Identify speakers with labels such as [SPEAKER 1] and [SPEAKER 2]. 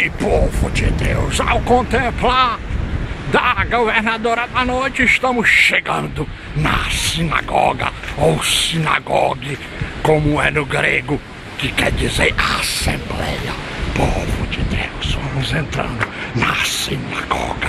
[SPEAKER 1] E povo de Deus, ao contemplar da governadora da noite, estamos chegando na sinagoga, ou sinagogue, como é no grego, que quer dizer assembleia. Povo de Deus, vamos entrando na sinagoga.